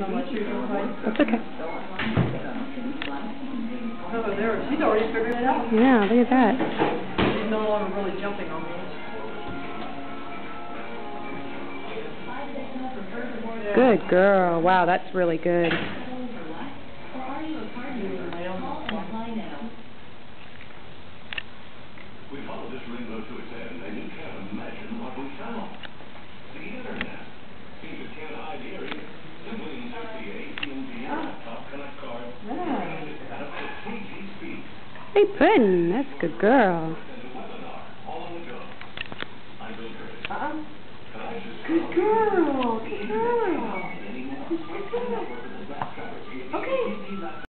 That's okay. Oh, there. She's already figured it out. Yeah, look at that. She's no longer really jumping on me. Good girl. Wow, that's really good. We followed this rainbow to its end, and you can't imagine what we found. The Internet. Seems it can't hide here either. Simply insert the AT&T laptop connect card. At up to 3G speed. Hey, Puddin', that's a good girl. All on the go. I'm Bill Curtis. Good girl. Good girl. Good girl. Okay.